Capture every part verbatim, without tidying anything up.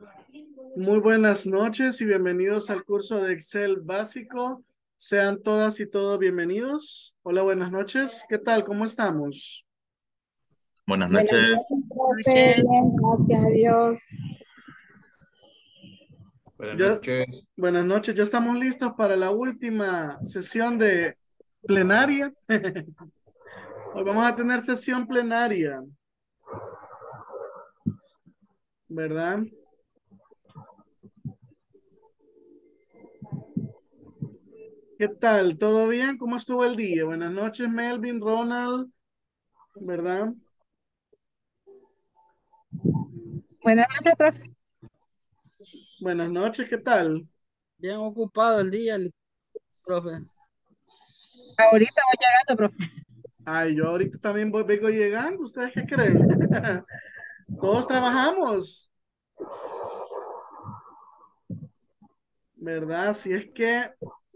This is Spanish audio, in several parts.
Muy buenas noches y bienvenidos al curso de Excel básico. Sean todas y todos bienvenidos. Hola, buenas noches. ¿Qué tal? ¿Cómo estamos? Buenas Buenas noches. noches, profe. Noches. Bien, gracias a Dios. Buenas Ya, noches. buenas noches. Ya estamos listos para la última sesión de plenaria. Hoy vamos a tener sesión plenaria, ¿verdad? ¿Qué tal? ¿Todo bien? ¿Cómo estuvo el día? Buenas noches, Melvin, Ronald, ¿verdad? Buenas noches, profe. Buenas noches, ¿qué tal? Bien ocupado el día, li- profe. Ahorita voy llegando, profe. Ay, yo ahorita también voy, vengo llegando. ¿Ustedes qué creen? Todos trabajamos, ¿verdad? Si es que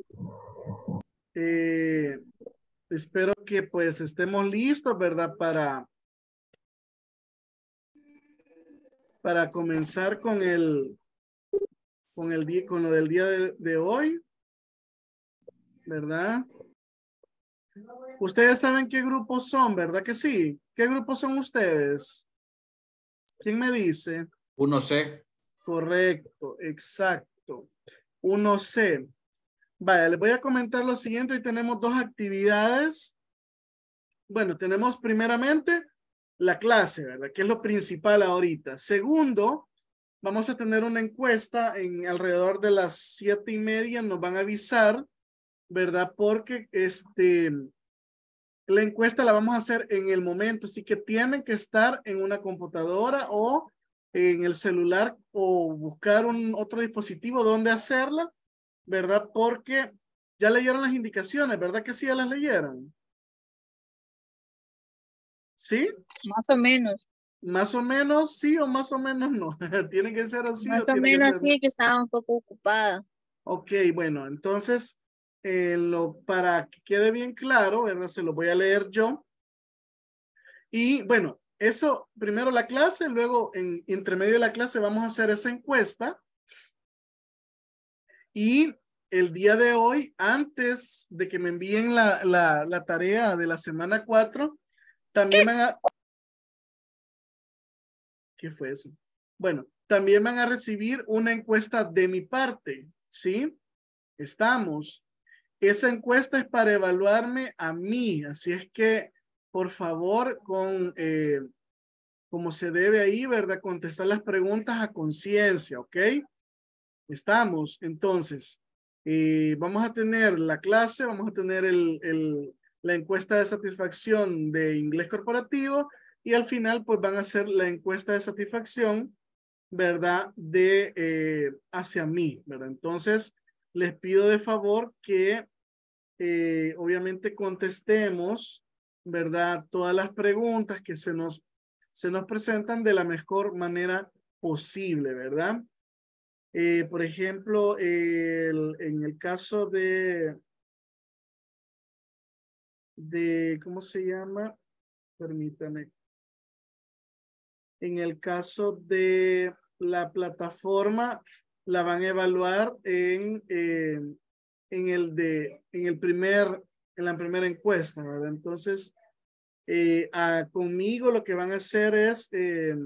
eh, espero que pues estemos listos, ¿verdad? Para, para comenzar con el, con el día, con lo del día de, de hoy, ¿verdad? Ustedes saben qué grupos son, ¿verdad que sí? ¿Qué grupos son ustedes? ¿Quién me dice? Uno C. Correcto, exacto. Uno C. Vaya, les voy a comentar lo siguiente. Hoy tenemos dos actividades. Bueno, tenemos primeramente la clase, ¿verdad? Que es lo principal ahorita. Segundo, vamos a tener una encuesta en alrededor de las siete y media. Nos van a avisar, ¿verdad? Porque este, la encuesta la vamos a hacer en el momento, así que tienen que estar en una computadora o en el celular o buscar un otro dispositivo donde hacerla, ¿verdad? Porque ya leyeron las indicaciones, ¿verdad que sí ya las leyeron? ¿Sí? Más o menos. Más o menos sí o más o menos no. Tiene que ser así o Más o tiene que ser menos no. sí, que estaba un poco ocupada. Ok, bueno, entonces, eh, lo, para que quede bien claro, ¿verdad? Se lo voy a leer yo. Y bueno, eso, primero la clase, luego en entre medio de la clase vamos a hacer esa encuesta. Y el día de hoy, antes de que me envíen la, la, la tarea de la semana cuatro, también van a... ¿Qué fue eso? Bueno, también van a recibir una encuesta de mi parte, ¿sí? Estamos. Esa encuesta es para evaluarme a mí, así es que, por favor, con, eh, como se debe ahí, ¿verdad? Contestar las preguntas a conciencia, ¿ok? Estamos, entonces, eh, vamos a tener la clase, vamos a tener el, el, la encuesta de satisfacción de inglés corporativo y al final, pues van a hacer la encuesta de satisfacción, ¿verdad? De eh, hacia mí, ¿verdad? Entonces, les pido de favor que eh, obviamente contestemos, ¿verdad? Todas las preguntas que se nos, se nos presentan de la mejor manera posible, ¿verdad? Eh, por ejemplo, el, en el caso de, de, ¿cómo se llama? Permítame. En el caso de la plataforma, la van a evaluar en, eh, en el de, en el primer, en la primera encuesta, ¿verdad? Entonces, eh, a, conmigo lo que van a hacer es, eh,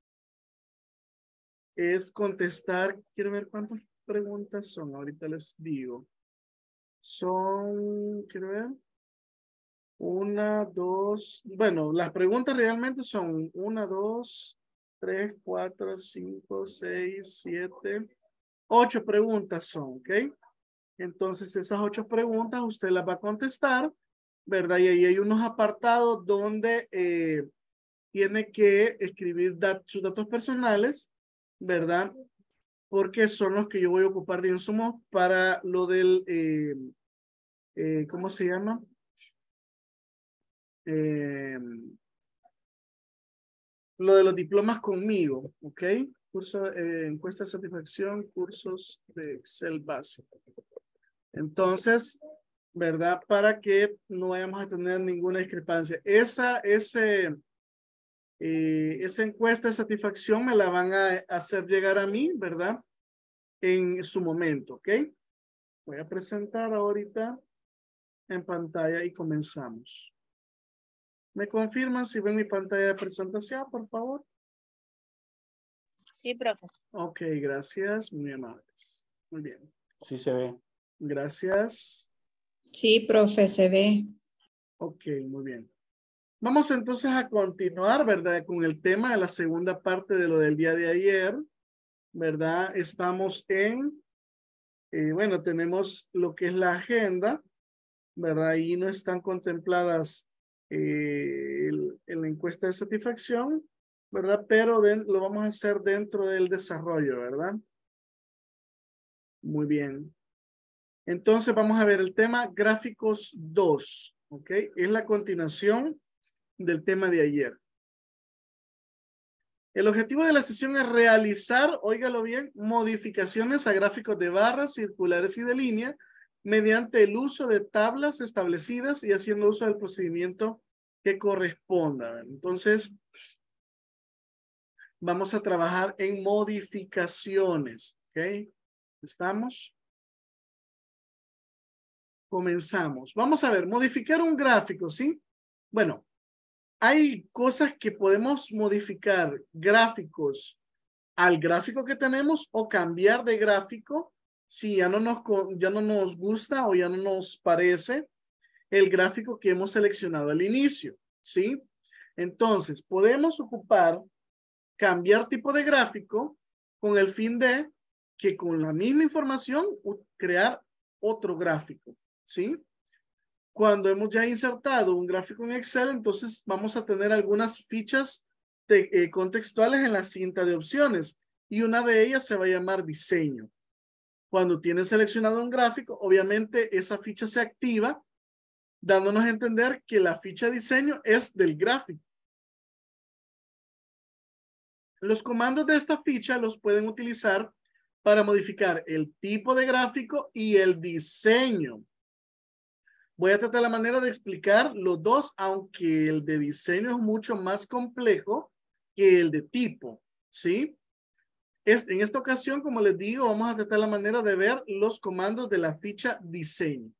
es contestar, quiero ver cuántas preguntas son, ahorita les digo. Son, quiero ver, una, dos, bueno, las preguntas realmente son una, dos, tres, cuatro, cinco, seis, siete, ocho preguntas son, ¿ok? Entonces esas ocho preguntas usted las va a contestar, ¿verdad? Y ahí hay unos apartados donde eh, tiene que escribir dat sus datos personales, ¿verdad? Porque son los que yo voy a ocupar de insumos para lo del, eh, eh, ¿cómo se llama? Eh, lo de los diplomas conmigo, ¿ok? Curso, eh, encuesta de satisfacción, cursos de Excel básico. Entonces, ¿verdad? Para que no vayamos a tener ninguna discrepancia. Esa, ese, eh, esa encuesta de satisfacción me la van a hacer llegar a mí, ¿verdad? En su momento, ¿ok? Voy a presentar ahorita en pantalla y comenzamos. ¿Me confirman si ven mi pantalla de presentación, por favor? Sí, profe. Ok, gracias, muy amables. Muy bien. Sí se ve. Gracias. Sí, profe, se ve. Ok, muy bien. Vamos entonces a continuar, ¿verdad? Con el tema de la segunda parte de lo del día de ayer, ¿verdad? Estamos en, eh, bueno, tenemos lo que es la agenda, ¿verdad? Ahí no están contempladas eh, el, en la encuesta de satisfacción, ¿verdad? Pero de, lo vamos a hacer dentro del desarrollo, ¿verdad? Muy bien. Entonces vamos a ver el tema gráficos dos, ¿ok? Es la continuación del tema de ayer. El objetivo de la sesión es realizar, óigalo bien, modificaciones a gráficos de barras, circulares y de línea mediante el uso de tablas establecidas y haciendo uso del procedimiento que corresponda. Entonces, vamos a trabajar en modificaciones, ¿ok? ¿Estamos? Comenzamos. Vamos a ver, modificar un gráfico, ¿sí? Bueno, hay cosas que podemos modificar gráficos al gráfico que tenemos o cambiar de gráfico si ya no nos, ya no nos gusta o ya no nos parece el gráfico que hemos seleccionado al inicio, ¿sí? Entonces, podemos ocupar cambiar tipo de gráfico con el fin de que con la misma información crear otro gráfico, ¿sí? Cuando hemos ya insertado un gráfico en Excel, entonces vamos a tener algunas fichas de, eh, contextuales en la cinta de opciones y una de ellas se va a llamar diseño. Cuando tienes seleccionado un gráfico, obviamente esa ficha se activa, dándonos a entender que la ficha diseño es del gráfico. Los comandos de esta ficha los pueden utilizar para modificar el tipo de gráfico y el diseño. Voy a tratar la manera de explicar los dos, aunque el de diseño es mucho más complejo que el de tipo, ¿sí? Es, en esta ocasión, como les digo, vamos a tratar la manera de ver los comandos de la ficha diseño.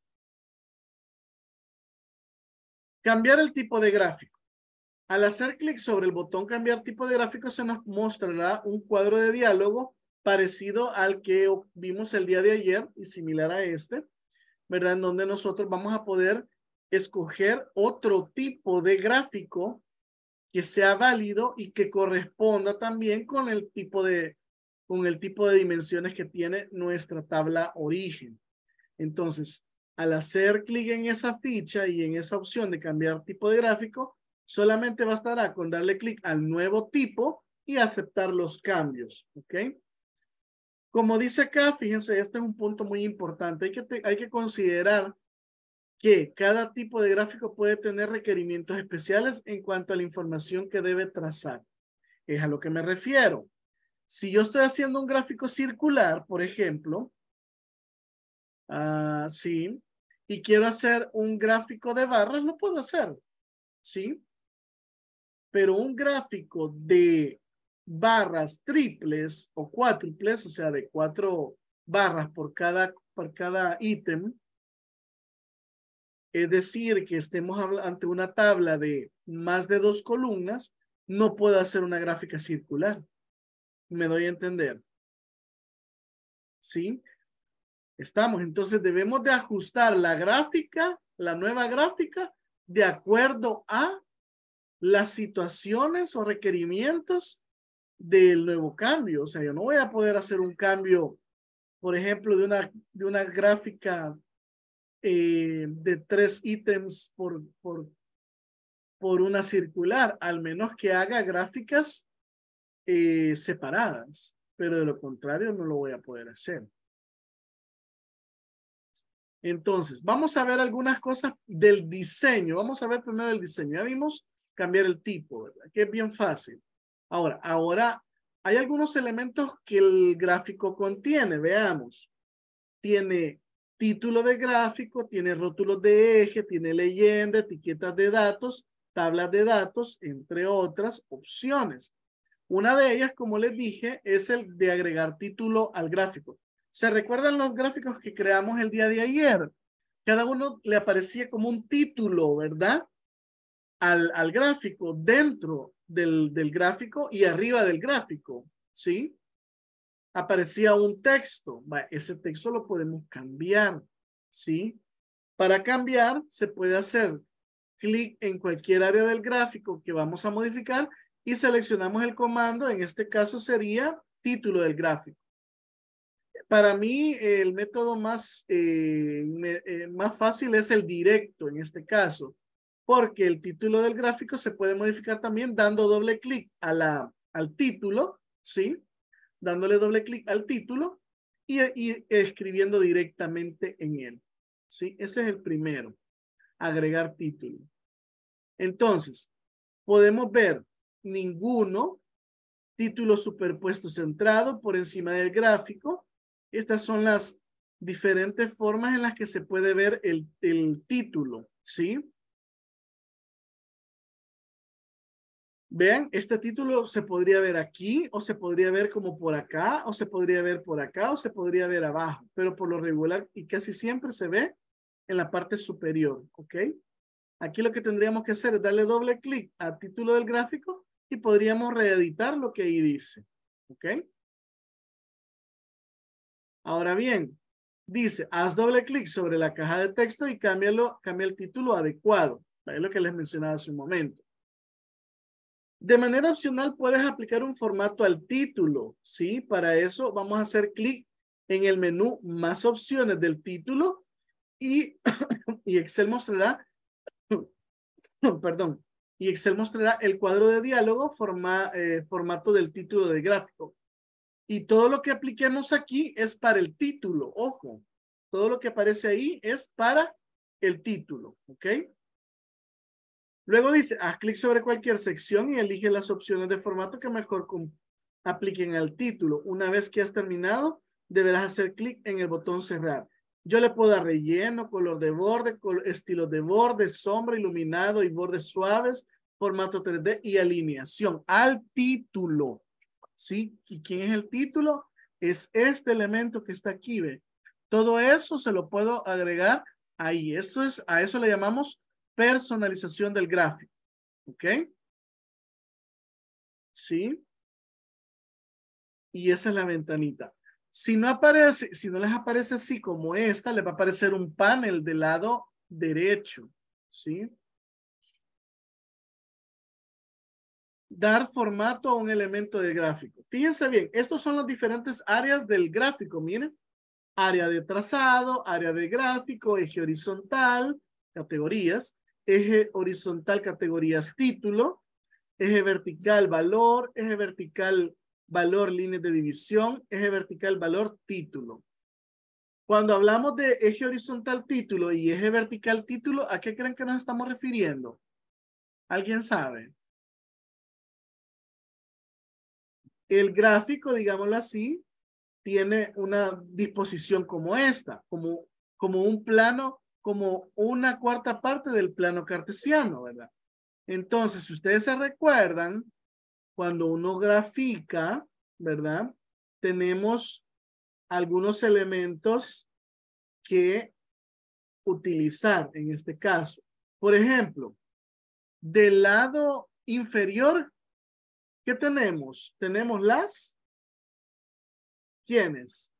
Cambiar el tipo de gráfico. Al hacer clic sobre el botón cambiar tipo de gráfico, se nos mostrará un cuadro de diálogo parecido al que vimos el día de ayer y similar a este, ¿verdad? En donde nosotros vamos a poder escoger otro tipo de gráfico que sea válido y que corresponda también con el tipo de, con el tipo de dimensiones que tiene nuestra tabla origen. Entonces, al hacer clic en esa ficha y en esa opción de cambiar tipo de gráfico, solamente bastará con darle clic al nuevo tipo y aceptar los cambios, ¿ok? Como dice acá, fíjense, este es un punto muy importante. Hay que, te, hay que considerar que cada tipo de gráfico puede tener requerimientos especiales en cuanto a la información que debe trazar. Es a lo que me refiero. Si yo estoy haciendo un gráfico circular, por ejemplo, uh, sí, y quiero hacer un gráfico de barras, lo puedo hacer, ¿sí? Pero un gráfico de barras triples o cuádruples, o sea, de cuatro barras por cada, por cada ítem, es decir, que estemos ante una tabla de más de dos columnas, no puedo hacer una gráfica circular. ¿Me doy a entender? ¿Sí? Estamos, entonces debemos de ajustar la gráfica, la nueva gráfica, de acuerdo a las situaciones o requerimientos del nuevo cambio. O sea, yo no voy a poder hacer un cambio, por ejemplo, de una, de una gráfica eh, de tres ítems por, por, por una circular, al menos que haga gráficas eh, separadas, pero de lo contrario no lo voy a poder hacer. Entonces, vamos a ver algunas cosas del diseño. Vamos a ver primero el diseño. Ya vimos cambiar el tipo, ¿verdad? Que es bien fácil. Ahora, ahora hay algunos elementos que el gráfico contiene. Veamos. Tiene título de gráfico, tiene rótulos de eje, tiene leyenda, etiquetas de datos tablas de datos, entre otras opciones. Una de ellas, como les dije, es el de agregar título al gráfico. ¿Se recuerdan los gráficos que creamos el día de ayer? Cada uno le aparecía como un título, ¿verdad? Al, al gráfico, dentro del, del gráfico y arriba del gráfico, ¿sí? Aparecía un texto. Bueno, ese texto lo podemos cambiar, ¿sí? Para cambiar, se puede hacer clic en cualquier área del gráfico que vamos a modificar y seleccionamos el comando. En este caso sería título del gráfico. Para mí, el método más, eh, me, eh, más fácil es el directo en este caso, porque el título del gráfico se puede modificar también dando doble clic a la, al título, ¿sí? Dándole doble clic al título y, y escribiendo directamente en él, ¿sí? Ese es el primero, agregar título. Entonces, podemos ver ninguno, título superpuesto centrado por encima del gráfico. Estas son las diferentes formas en las que se puede ver el, el título, ¿sí? Vean, este título se podría ver aquí, o se podría ver como por acá, o se podría ver por acá, o se podría ver abajo, pero por lo regular y casi siempre se ve en la parte superior, ¿ok? Aquí lo que tendríamos que hacer es darle doble clic al título del gráfico y podríamos reeditar lo que ahí dice, ¿ok? Ahora bien, dice, haz doble clic sobre la caja de texto y cámbialo, cambia el título adecuado. Es lo que les mencionaba hace un momento. De manera opcional puedes aplicar un formato al título, ¿sí? Para eso vamos a hacer clic en el menú más opciones del título y, y Excel mostrará, perdón, y Excel mostrará el cuadro de diálogo forma, eh, formato del título del gráfico. Y todo lo que apliquemos aquí es para el título, ojo. Todo lo que aparece ahí es para el título, ¿ok? Luego dice, haz clic sobre cualquier sección y elige las opciones de formato que mejor apliquen al título. Una vez que has terminado, deberás hacer clic en el botón cerrar. Yo le puedo dar relleno, color de borde, col estilo de borde, sombra, iluminado y bordes suaves, formato tres D y alineación al título. ¿Sí? ¿Y quién es el título? Es este elemento que está aquí, ¿ve? Todo eso se lo puedo agregar ahí. Eso es, a eso le llamamos personalización del gráfico. ¿Ok? ¿Sí? Y esa es la ventanita. Si no aparece, si no les aparece así como esta, les va a aparecer un panel del lado derecho. ¿Sí? Dar formato a un elemento del gráfico. Fíjense bien, estos son las diferentes áreas del gráfico, miren. Área de trazado, área de gráfico, eje horizontal, categorías, eje horizontal, categorías, título, eje vertical, valor, eje vertical, valor, líneas de división, eje vertical, valor, título. Cuando hablamos de eje horizontal, título y eje vertical, título, ¿a qué creen que nos estamos refiriendo? ¿Alguien sabe? El gráfico, digámoslo así, tiene una disposición como esta, como, como un plano, como una cuarta parte del plano cartesiano, ¿verdad? Entonces, si ustedes se recuerdan, cuando uno grafica, ¿verdad? Tenemos algunos elementos que utilizar en este caso. Por ejemplo, del lado inferior, ¿qué tenemos? Tenemos las, ¿quiénes?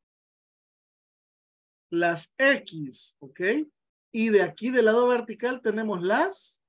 Las X, ¿ok? Y de aquí del lado vertical tenemos las,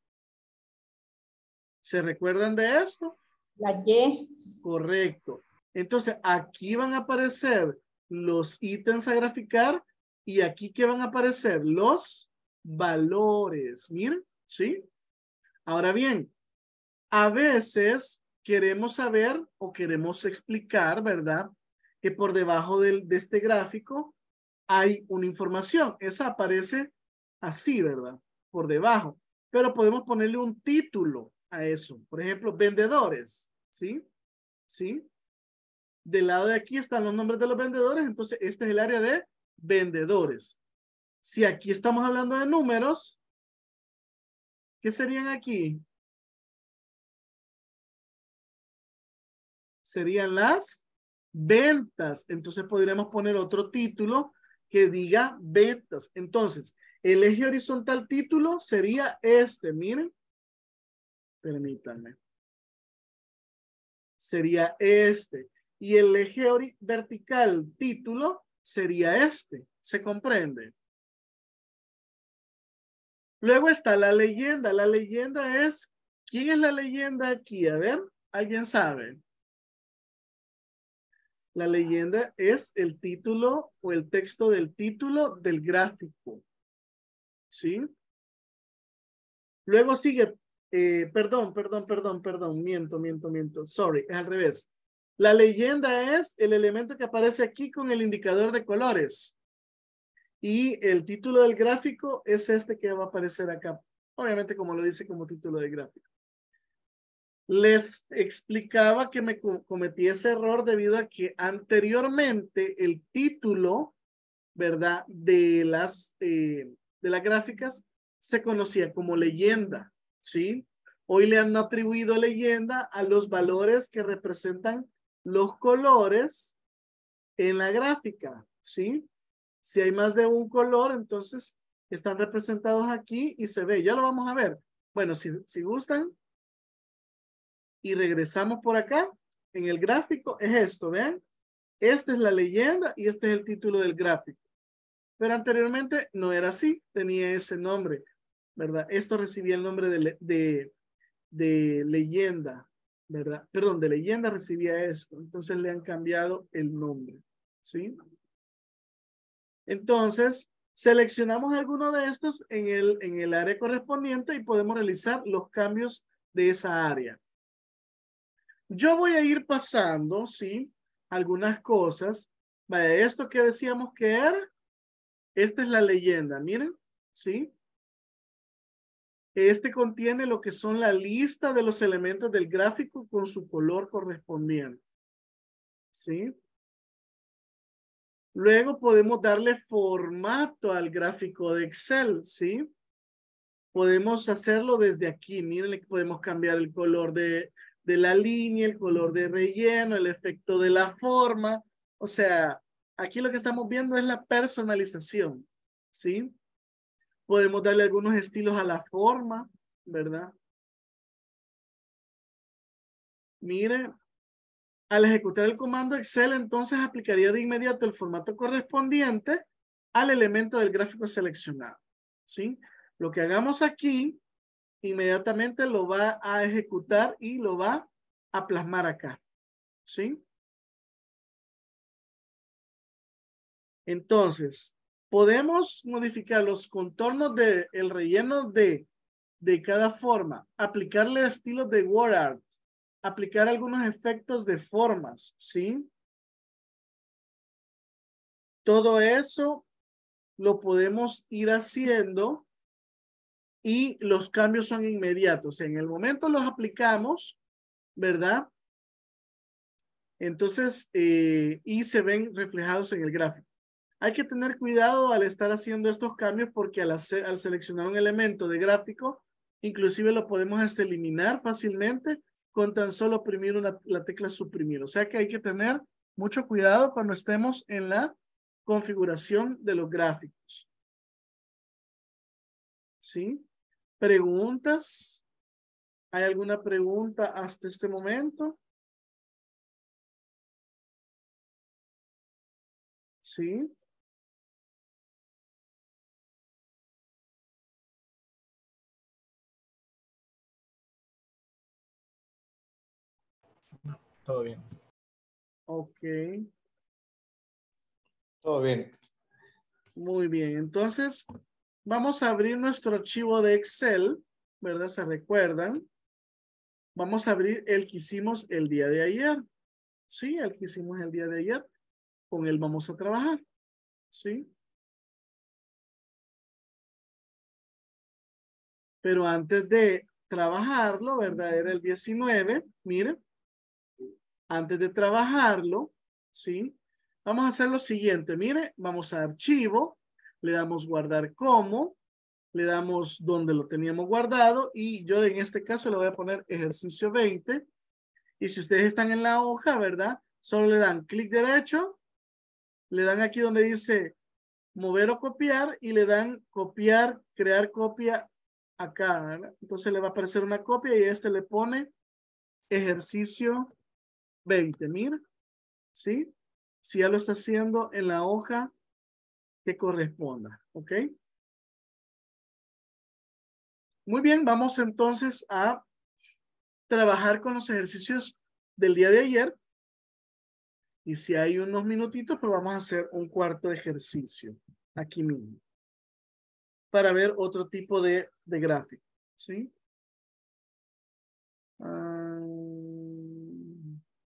¿se recuerdan de esto? La Y. Correcto. Entonces, aquí van a aparecer los ítems a graficar y aquí que van a aparecer los valores. Miren, ¿sí? Ahora bien, a veces queremos saber o queremos explicar, ¿verdad? Que por debajo del, de este gráfico hay una información. Esa aparece así, ¿verdad? Por debajo. Pero podemos ponerle un título a eso. Por ejemplo, vendedores, ¿sí? ¿Sí? Del lado de aquí están los nombres de los vendedores. Entonces, este es el área de vendedores. Si aquí estamos hablando de números, ¿qué serían aquí? serían las ventas. Entonces podríamos poner otro título que diga ventas. Entonces, el eje horizontal título sería este, miren. Permítanme. Sería este. Y el eje vertical título sería este. ¿Se comprende? Luego está la leyenda. La leyenda es, ¿quién es la leyenda aquí? A ver, ¿alguien sabe? La leyenda es el título o el texto del título del gráfico. ¿Sí? Luego sigue, eh, perdón, perdón, perdón, perdón, miento, miento, miento. Sorry, es al revés. La leyenda es el elemento que aparece aquí con el indicador de colores. Y el título del gráfico es este que va a aparecer acá. Obviamente como lo dice como título de gráfico. Les explicaba que me cometí ese error debido a que anteriormente el título, ¿verdad? De las, eh, de las gráficas se conocía como leyenda, ¿sí? Hoy le han atribuido leyenda a los valores que representan los colores en la gráfica, ¿sí? Si hay más de un color, entonces están representados aquí y se ve. Ya lo vamos a ver. Bueno, si, si gustan y regresamos por acá, en el gráfico es esto, ¿ven? Esta es la leyenda y este es el título del gráfico. Pero anteriormente no era así, tenía ese nombre, ¿verdad? Esto recibía el nombre de, de, de leyenda, ¿verdad? Perdón, de leyenda recibía esto. Entonces le han cambiado el nombre, ¿sí? Entonces, seleccionamos alguno de estos en el, en el área correspondiente y podemos realizar los cambios de esa área. Yo voy a ir pasando, ¿sí? Algunas cosas. Vaya, esto que decíamos que era, esta es la leyenda, miren, ¿sí? Este contiene lo que son la lista de los elementos del gráfico con su color correspondiente, ¿sí? Luego podemos darle formato al gráfico de Excel, ¿sí? Podemos hacerlo desde aquí. Miren, podemos cambiar el color de, de la línea, el color de relleno, el efecto de la forma. O sea, aquí lo que estamos viendo es la personalización, ¿sí? Podemos darle algunos estilos a la forma, ¿verdad? Miren. Al ejecutar el comando Excel, entonces aplicaría de inmediato el formato correspondiente al elemento del gráfico seleccionado, ¿sí? Lo que hagamos aquí, inmediatamente lo va a ejecutar y lo va a plasmar acá, ¿sí? Entonces, podemos modificar los contornos del relleno de, de cada forma, aplicarle estilos de WordArt, aplicar algunos efectos de formas, ¿sí? Todo eso lo podemos ir haciendo y los cambios son inmediatos. En el momento los aplicamos, ¿verdad? Entonces, eh, y se ven reflejados en el gráfico. Hay que tener cuidado al estar haciendo estos cambios porque al, hacer, al seleccionar un elemento de gráfico, inclusive lo podemos hasta eliminar fácilmente con tan solo oprimir una, la tecla suprimir. O sea que hay que tener mucho cuidado cuando estemos en la configuración de los gráficos. ¿Sí? ¿Preguntas? ¿Hay alguna pregunta hasta este momento? ¿Sí? Todo bien. Ok. Todo bien. Muy bien. Entonces, vamos a abrir nuestro archivo de Excel, ¿verdad? ¿Se recuerdan? Vamos a abrir el que hicimos el día de ayer. Sí, el que hicimos el día de ayer. Con él vamos a trabajar. ¿Sí? Pero antes de trabajarlo, ¿verdad? Era el diecinueve. Miren. Antes de trabajarlo, ¿sí? Vamos a hacer lo siguiente. Mire, vamos a archivo. Le damos guardar como. Le damos donde lo teníamos guardado. Y yo en este caso le voy a poner ejercicio veinte. Y si ustedes están en la hoja, ¿verdad? Solo le dan clic derecho, le dan aquí donde dice mover o copiar y le dan copiar, crear copia acá, ¿verdad? Entonces le va a aparecer una copia y este le pone ejercicio veinte, mira, ¿sí? Si ya lo está haciendo en la hoja que corresponda, ¿ok? Muy bien, vamos entonces a trabajar con los ejercicios del día de ayer. Y si hay unos minutitos, pues vamos a hacer un cuarto ejercicio aquí mismo para ver otro tipo de, de gráfico, ¿sí? Um,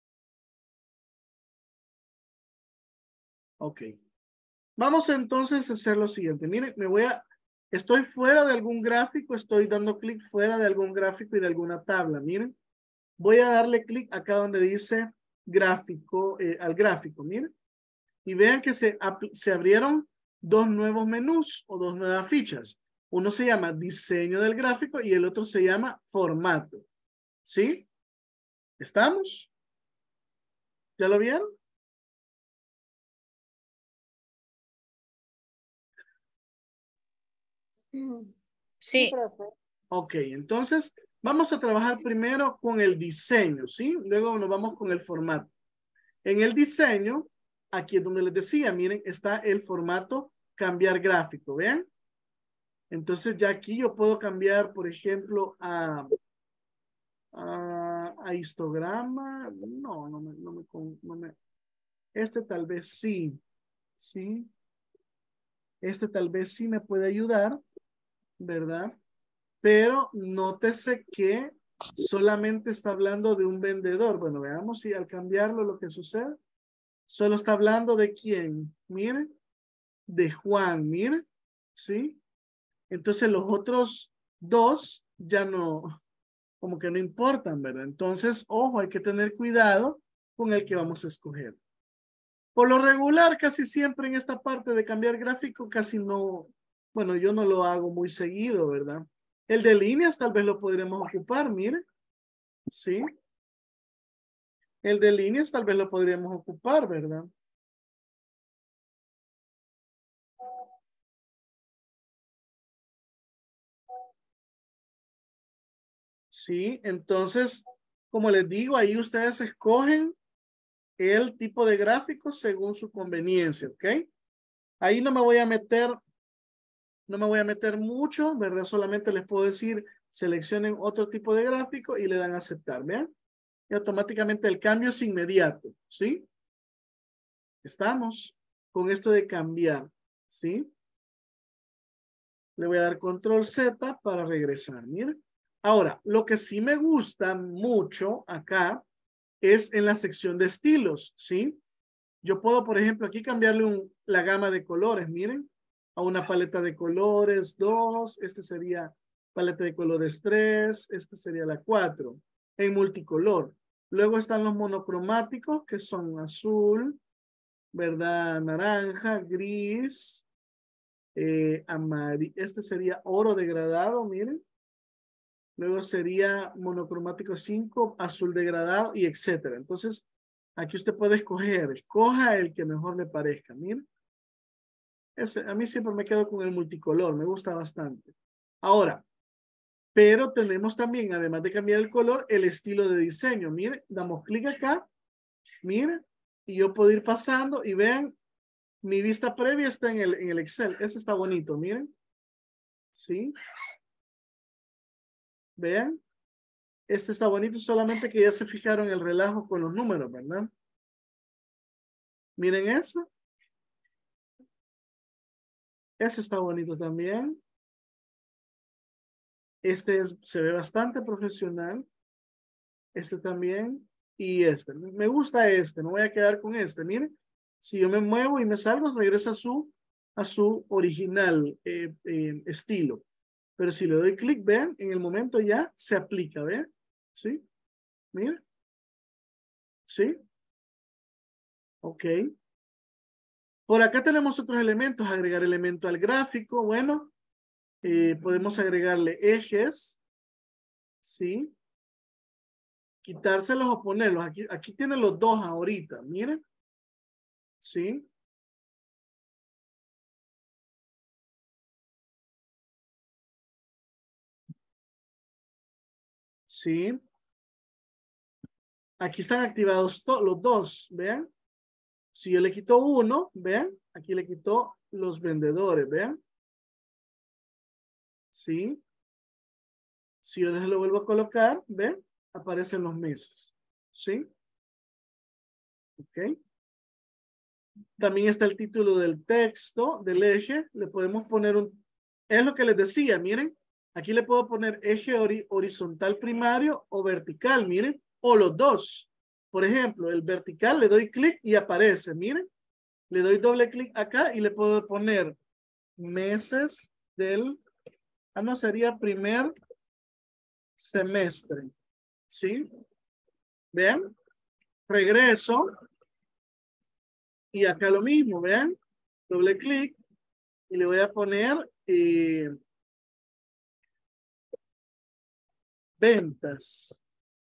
ok. Vamos entonces a hacer lo siguiente. Miren, me voy a... Estoy fuera de algún gráfico, estoy dando clic fuera de algún gráfico y de alguna tabla. Miren, voy a darle clic acá donde dice gráfico, eh, al gráfico, miren. Y vean que se, se abrieron dos nuevos menús o dos nuevas fichas. Uno se llama diseño del gráfico y el otro se llama formato. ¿Sí? ¿Estamos? ¿Ya lo vieron? Sí. Ok, entonces vamos a trabajar primero con el diseño, ¿sí? Luego nos vamos con el formato. En el diseño, aquí es donde les decía, miren, está el formato cambiar gráfico, ¿vean? Entonces ya aquí yo puedo cambiar, por ejemplo, a, a, a histograma. No, no me, no me, no me. Este tal vez sí, ¿sí? Este tal vez sí me puede ayudar, ¿verdad? Pero nótese que solamente está hablando de un vendedor. Bueno, veamos si al cambiarlo lo que sucede. Solo está hablando de quién, miren, de Juan, miren, ¿sí? Entonces los otros dos ya no, como que no importan, ¿verdad? Entonces, ojo, hay que tener cuidado con el que vamos a escoger. Por lo regular, casi siempre en esta parte de cambiar gráfico, casi no, bueno, yo no lo hago muy seguido, ¿verdad? El de líneas tal vez lo podremos ocupar, miren, ¿sí? El de líneas tal vez lo podríamos ocupar, ¿verdad? Sí, entonces, como les digo, ahí ustedes escogen el tipo de gráfico según su conveniencia, ¿ok? Ahí no me voy a meter, no me voy a meter mucho, ¿verdad? Solamente les puedo decir, seleccionen otro tipo de gráfico y le dan a aceptar, ¿vean? Y automáticamente el cambio es inmediato, ¿sí? Estamos con esto de cambiar, ¿sí? Le voy a dar control Z para regresar, miren. Ahora, lo que sí me gusta mucho acá es en la sección de estilos, ¿sí? Yo puedo, por ejemplo, aquí cambiarle un, la gama de colores, miren, a una paleta de colores dos, este sería paleta de colores tres, este sería la cuatro, en multicolor. Luego están los monocromáticos, que son azul, ¿verdad? Naranja, gris, eh, amarillo, este sería oro degradado, miren. Luego sería monocromático cinco, azul degradado y etcétera. Entonces, aquí usted puede escoger, escoja el que mejor le parezca, miren. Ese, a mí siempre me quedo con el multicolor, me gusta bastante. Ahora, pero tenemos también, además de cambiar el color, el estilo de diseño. Miren, damos clic acá, miren, y yo puedo ir pasando y vean, mi vista previa está en el, en el Excel. Ese está bonito, miren. ¿Sí? Vean. Este está bonito, solamente que ya se fijaron el relajo con los números, ¿verdad? Miren eso. Ese está bonito también. Este es, se ve bastante profesional. Este también. Y este. Me gusta este. Me voy a quedar con este. Miren. Si yo me muevo y me salgo, regresa a su, a su original eh, eh, estilo. Pero si le doy clic, vean, en el momento ya se aplica, ¿ven? ¿Sí? Miren. ¿Sí? Ok. Por acá tenemos otros elementos. Agregar elemento al gráfico. Bueno. Eh, podemos agregarle ejes, ¿sí? quitárselos o ponerlos. Aquí, aquí tiene los dos ahorita, miren. ¿Sí? ¿Sí? Aquí están activados los dos, vean. Si yo le quito uno, vean, aquí le quito los vendedores, vean. ¿Sí? Si yo les lo vuelvo a colocar, vean, aparecen los meses. ¿Sí? Ok. También está el título del texto, del eje. Le podemos poner un... Es lo que les decía, miren. Aquí le puedo poner eje ori horizontal primario o vertical, miren. O los dos. Por ejemplo, el vertical le doy clic y aparece, miren. Le doy doble clic acá y le puedo poner meses del... Ah, no, sería primer semestre. ¿Sí? Vean. Regreso. Y acá lo mismo, vean. Doble clic. Y le voy a poner eh, ventas.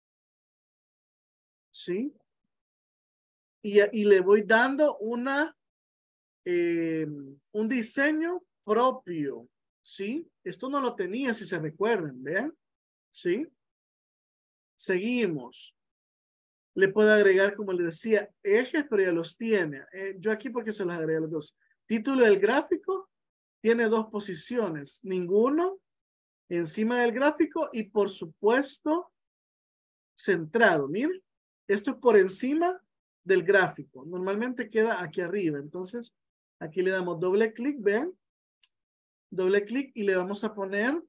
¿Sí? Y, y le voy dando una, eh, un diseño propio. ¿Sí? Esto no lo tenía, si se recuerdan, vean. ¿Sí? Seguimos. Le puedo agregar, como les decía, ejes, pero ya los tiene. Eh, yo aquí porque se los agregué a los dos. Título del gráfico tiene dos posiciones. Ninguno encima del gráfico y por supuesto centrado. Miren, esto es por encima del gráfico. Normalmente queda aquí arriba. Entonces, aquí le damos doble clic, vean. Doble clic y le vamos a poner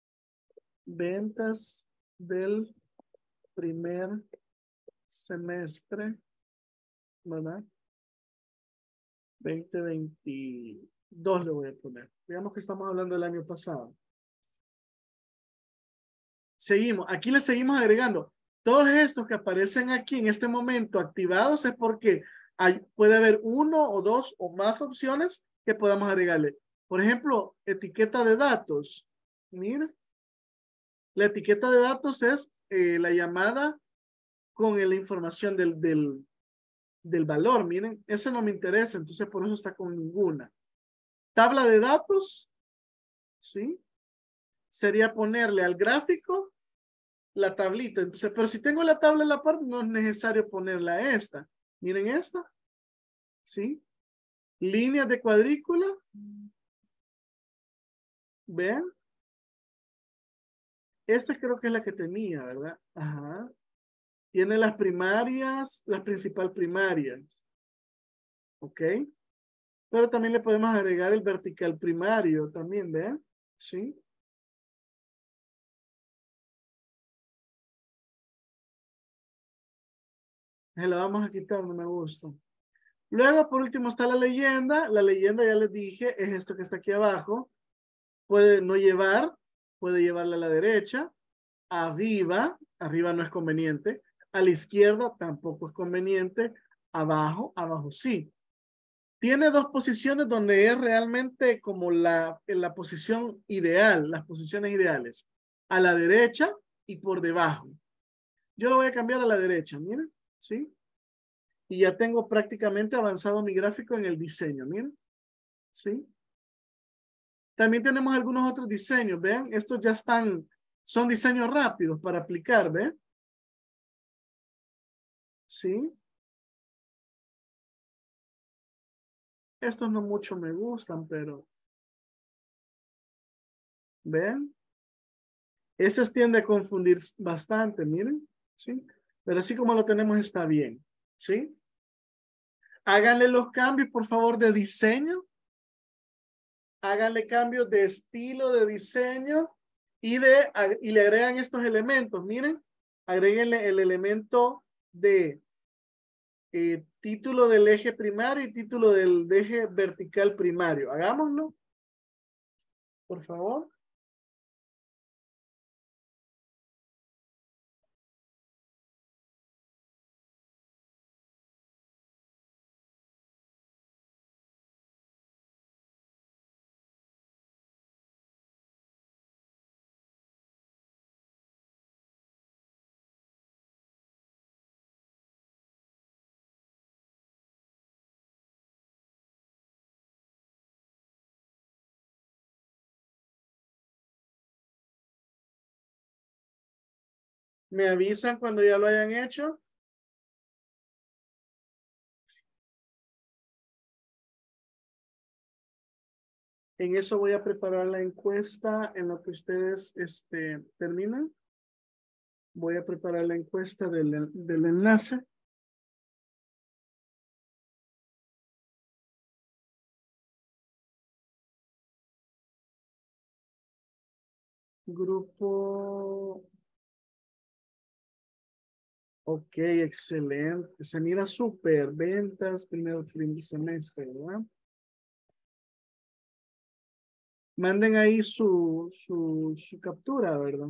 ventas del primer semestre, ¿verdad? veinte veintidós le voy a poner. Digamos que estamos hablando del año pasado. Seguimos. Aquí le seguimos agregando. Todos estos que aparecen aquí en este momento activados es porque hay, puede haber uno o dos o más opciones que podamos agregarle. Por ejemplo, etiqueta de datos. Mira. La etiqueta de datos es eh, la llamada con la información del, del, del valor. Miren, eso no me interesa, entonces por eso está con ninguna. Tabla de datos, ¿sí? Sería ponerle al gráfico la tablita. Entonces, pero si tengo la tabla en la parte, no es necesario ponerla a esta. Miren esta, ¿sí? Líneas de cuadrícula. Vean. Esta creo que es la que tenía, ¿verdad? Ajá. Tiene las primarias, las principal primarias. ¿Ok? Pero también le podemos agregar el vertical primario también, ¿vean? ¿Sí? Se lo vamos a quitar, no me gusta. Luego, por último, está la leyenda. La leyenda, ya les dije, es esto que está aquí abajo. Puede no llevar, puede llevarla a la derecha. Arriba, arriba no es conveniente. A la izquierda tampoco es conveniente. Abajo, abajo sí. Tiene dos posiciones donde es realmente como la, en la posición ideal, las posiciones ideales. A la derecha y por debajo. Yo lo voy a cambiar a la derecha, miren, ¿sí? Y ya tengo prácticamente avanzado mi gráfico en el diseño, miren, ¿sí? También tenemos algunos otros diseños, vean, estos ya están, son diseños rápidos para aplicar, ¿ven? ¿Sí? Estos no mucho me gustan, pero, ¿ven? Ese tiende a confundir bastante, miren, ¿sí? Pero así como lo tenemos está bien, ¿sí? Háganle los cambios, por favor, de diseño. Háganle cambios de estilo de diseño y, de, y le agregan estos elementos. Miren, agréguenle el elemento de eh, título del eje primario y título del eje vertical primario. Hagámoslo, por favor. Me avisan cuando ya lo hayan hecho. En eso voy a preparar la encuesta en lo que ustedes este, terminan. Voy a preparar la encuesta del, del enlace. Grupo. Ok, excelente. Se mira súper. Ventas, primero semestre, ¿verdad? Manden ahí su, su, su captura, ¿verdad?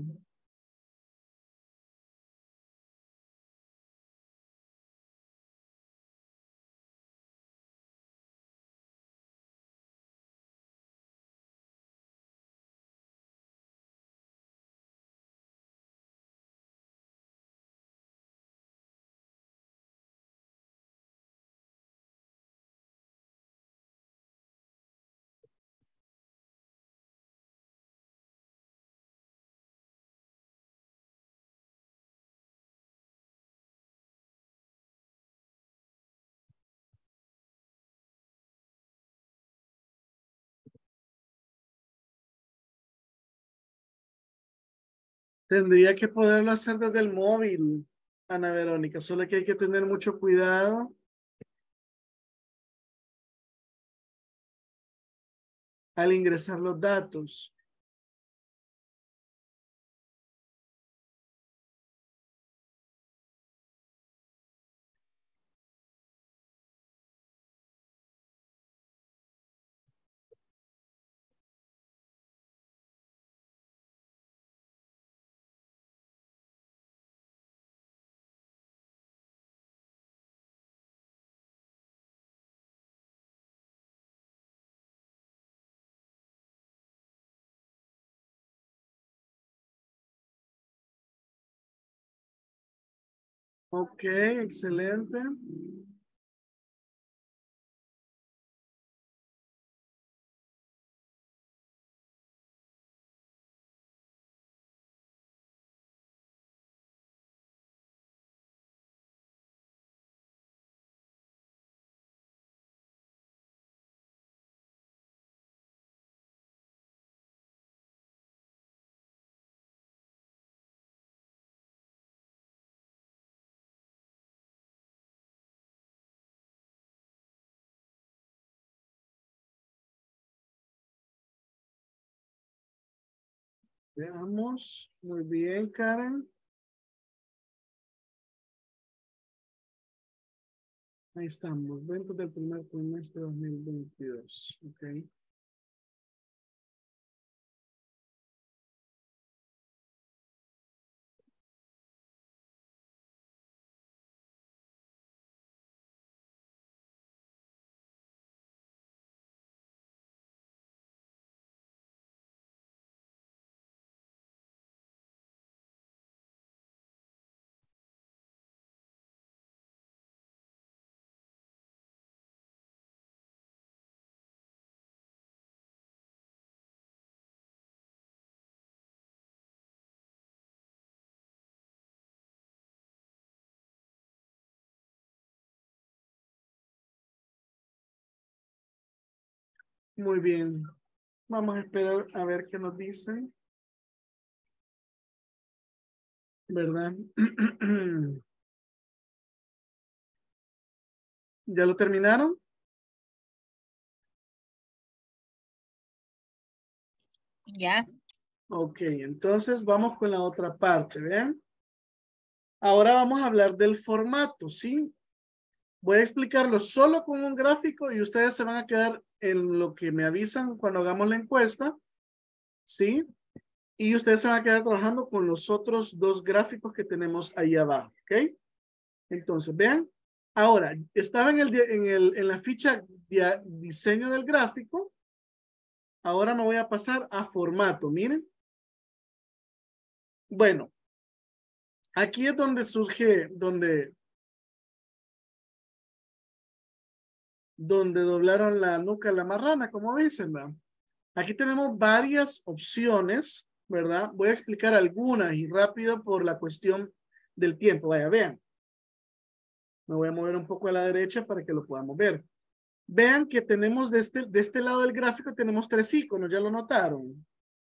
Tendría que poderlo hacer desde el móvil, Ana Verónica, solo que hay que tener mucho cuidado al ingresar los datos. Ok, excelente. Veamos. Muy bien, Karen. Ahí estamos. Ventas del primer trimestre de dos mil veintidós. Ok. Muy bien. Vamos a esperar a ver qué nos dicen. ¿Verdad? ¿Ya lo terminaron? Ya. Ok, entonces vamos con la otra parte, ¿ven? Ahora vamos a hablar del formato, ¿sí? Voy a explicarlo solo con un gráfico y ustedes se van a quedar en lo que me avisan cuando hagamos la encuesta, ¿sí? Y ustedes se van a quedar trabajando con los otros dos gráficos que tenemos ahí abajo, ¿ok? Entonces, vean. Ahora, estaba en, el, en, el, en la ficha de diseño del gráfico. Ahora me voy a pasar a formato, miren. Bueno, aquí es donde surge, donde, donde doblaron la nuca a la marrana, como dicen, ¿no? Aquí tenemos varias opciones ¿verdad? Voy a explicar algunas y rápido por la cuestión del tiempo. Vaya, vean. Me voy a mover un poco a la derecha para que lo podamos ver. Vean que tenemos de este, de este lado del gráfico tenemos tres iconos, ¿ya lo notaron?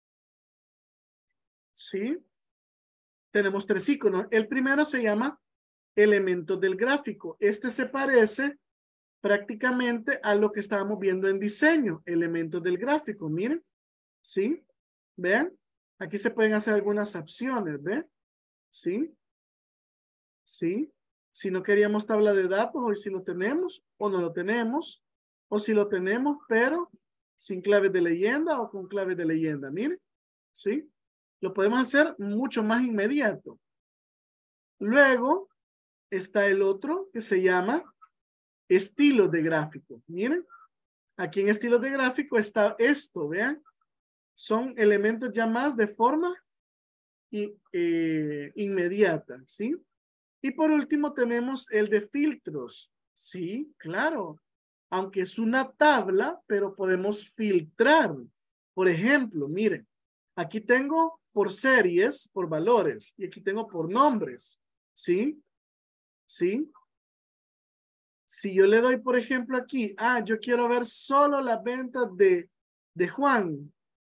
¿Sí? Tenemos tres iconos. El primero se llama elementos del gráfico. Este se parece prácticamente a lo que estábamos viendo en diseño, elementos del gráfico. Miren, ¿sí? Vean, aquí se pueden hacer algunas opciones, ¿ven? ¿Sí? ¿Sí? Si no queríamos tabla de datos, hoy sí lo tenemos, o no lo tenemos, o si lo tenemos, pero sin claves de leyenda o con claves de leyenda. Miren, ¿sí? Lo podemos hacer mucho más inmediato. Luego está el otro que se llama estilos de gráfico. Miren, aquí en estilos de gráfico está esto, vean. Son elementos ya más de forma y, eh, inmediata, ¿sí? Y por último tenemos el de filtros. Sí, claro. Aunque es una tabla, pero podemos filtrar. Por ejemplo, miren, aquí tengo por series, por valores, y aquí tengo por nombres. ¿Sí? ¿Sí? Si yo le doy, por ejemplo, aquí, ah, yo quiero ver solo las ventas de, de Juan.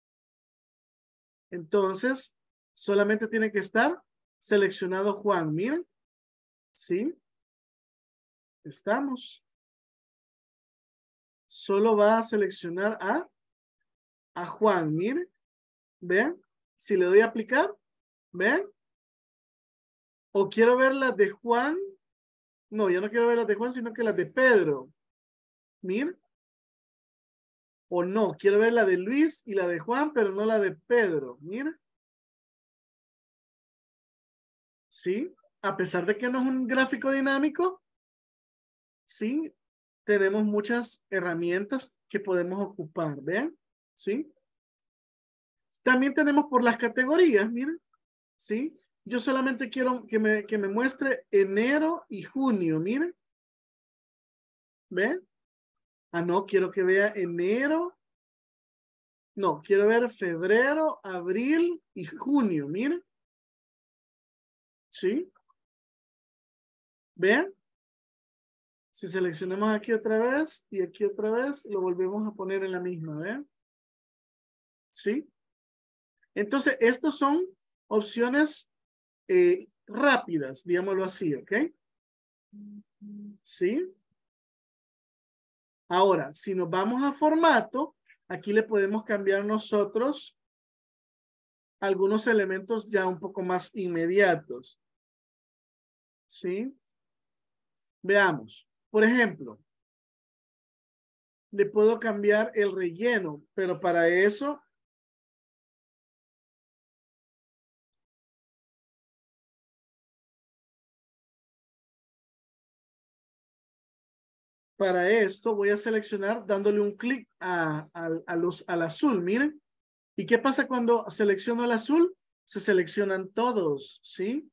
Entonces, solamente tiene que estar seleccionado Juan. Miren. ¿Sí? Estamos. Solo va a seleccionar a, a Juan. Miren. ¿Ven? Si le doy a aplicar, ¿ven? O quiero ver las de Juan. No, yo no quiero ver las de Juan, sino que las de Pedro. Miren. O no, quiero ver la de Luis y la de Juan, pero no la de Pedro. Mira. ¿Sí? A pesar de que no es un gráfico dinámico, sí, tenemos muchas herramientas que podemos ocupar. ¿Ven? ¿Sí? También tenemos por las categorías, miren. ¿Sí? Yo solamente quiero que me, que me muestre enero y junio, miren. ¿Ven? Ah, no, quiero que vea enero. No, quiero ver febrero, abril y junio, miren. ¿Sí? ¿Ven? Si seleccionamos aquí otra vez y aquí otra vez, lo volvemos a poner en la misma, ¿ven? ¿Sí? Entonces, estos son opciones eh, rápidas, digámoslo así, ¿ok? ¿Sí? Ahora, si nos vamos a formato, aquí le podemos cambiar nosotros algunos elementos ya un poco más inmediatos. ¿Sí? Veamos. Por ejemplo, le puedo cambiar el relleno, pero para eso para esto voy a seleccionar dándole un clic a, a, a los, al azul, miren. ¿Y qué pasa cuando selecciono el azul? Se seleccionan todos, ¿sí?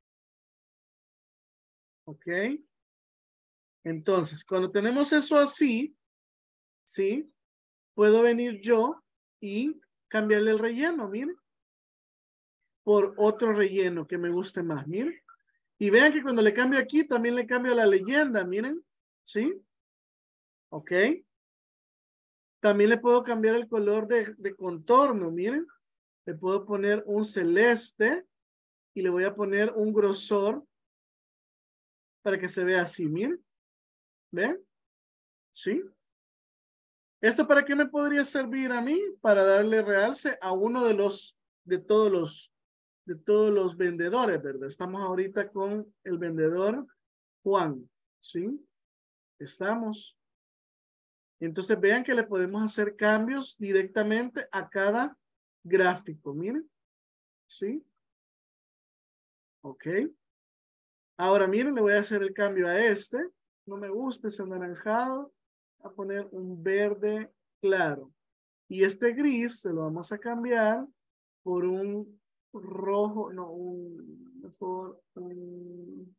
Ok. Entonces, cuando tenemos eso así, ¿sí? Puedo venir yo y cambiarle el relleno, miren. Por otro relleno que me guste más, miren. Y vean que cuando le cambio aquí, también le cambio la leyenda, miren. ¿Sí? Ok. También le puedo cambiar el color de, de contorno, miren. Le puedo poner un celeste y le voy a poner un grosor para que se vea así, miren. ¿Ven? ¿Sí? ¿Esto para qué me podría servir a mí? Para darle realce a uno de los, de todos los, de todos los vendedores, ¿verdad? Estamos ahorita con el vendedor Juan, ¿sí? Estamos. Entonces vean que le podemos hacer cambios directamente a cada gráfico, miren. ¿Sí? Ok. Ahora miren, le voy a hacer el cambio a este. No me gusta ese anaranjado. A poner un verde claro. Y este gris se lo vamos a cambiar por un rojo, no, un, mejor un,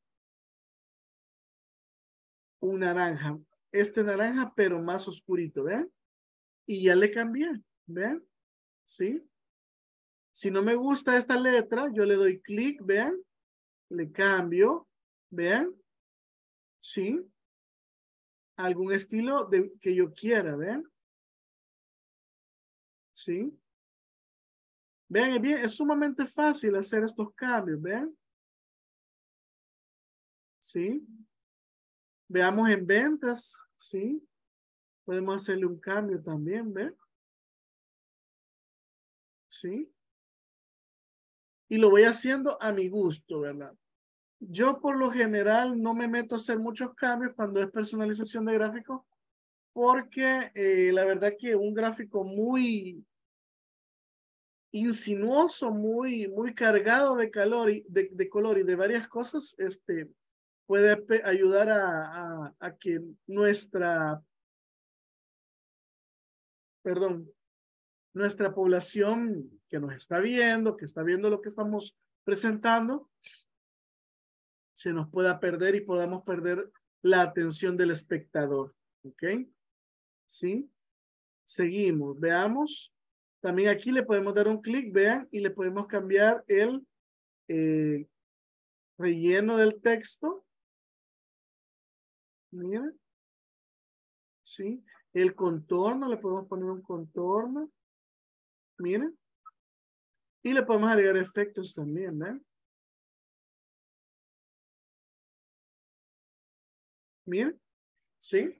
un naranja. Este naranja, pero más oscurito, ¿ven? Y ya le cambié, ¿ven? ¿Sí? Si no me gusta esta letra, yo le doy clic, vean, le cambio, vean, ¿sí? Algún estilo de, que yo quiera, vean. ¿Sí? Vean, es, bien, es sumamente fácil hacer estos cambios, vean. ¿Sí? Veamos en ventas, ¿sí? Podemos hacerle un cambio también, ¿ven? ¿Sí? Y lo voy haciendo a mi gusto, ¿verdad? Yo por lo general no me meto a hacer muchos cambios cuando es personalización de gráfico, porque eh, la verdad que un gráfico muy insinuoso, muy, muy cargado de calor y de, de color y de varias cosas, este, puede ayudar a, a, a que nuestra, perdón, nuestra población que nos está viendo, que está viendo lo que estamos presentando, se nos pueda perder y podamos perder la atención del espectador. ¿Ok? ¿Sí? Seguimos, veamos. También aquí le podemos dar un clic, vean, y le podemos cambiar el eh, relleno del texto. Miren. ¿Sí? El contorno, le podemos poner un contorno. Miren. Y le podemos agregar efectos también, ¿ven? Miren. ¿Sí?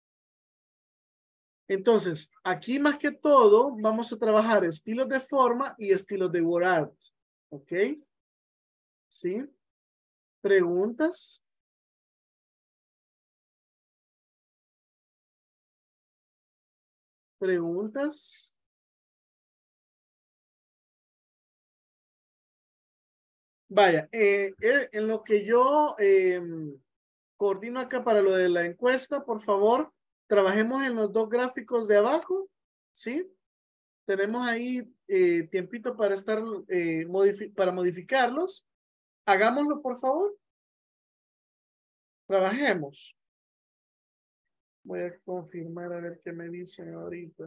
Entonces, aquí más que todo, vamos a trabajar estilos de forma y estilos de word art. ¿Ok? ¿Sí? ¿Preguntas? ¿Preguntas? Vaya, eh, eh, en lo que yo eh, coordino acá para lo de la encuesta, por favor, trabajemos en los dos gráficos de abajo, ¿sí? Tenemos ahí eh, tiempito para estar, eh, modifi- para modificarlos. Hagámoslo, por favor. Trabajemos. Voy a confirmar a ver qué me dicen ahorita.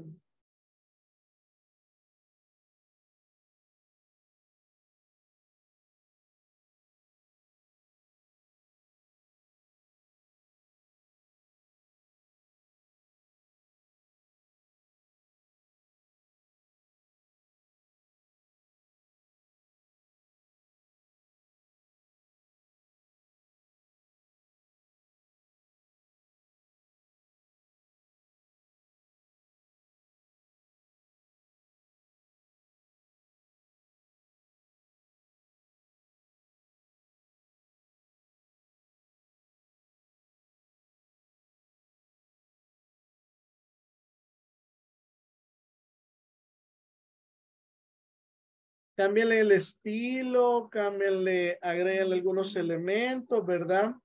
Cámbienle el estilo, cámbienle, agréguenle algunos elementos, ¿verdad?